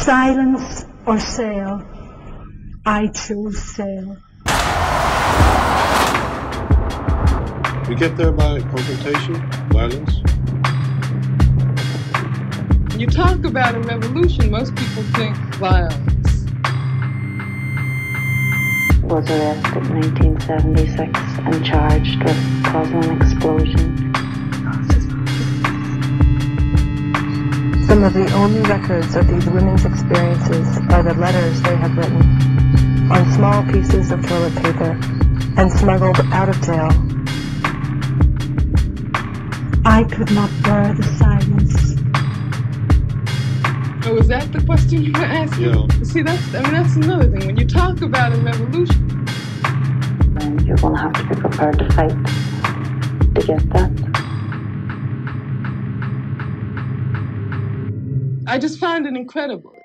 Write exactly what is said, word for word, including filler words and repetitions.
Silence or sail, I choose sail. We get there by confrontation, violence. When you talk about a revolution, most people think violence. Was arrested in nineteen seventy-six and charged with causing an explosion. Some of the only records of these women's experiences are the letters they have written on small pieces of toilet paper and smuggled out of jail. I could not bear the silence. Oh, is that the question you were asking? Yeah. See, that's, I mean, that's another thing. When you talk about a revolution, And you're going to have to be prepared to fight to get that. I just find it incredible.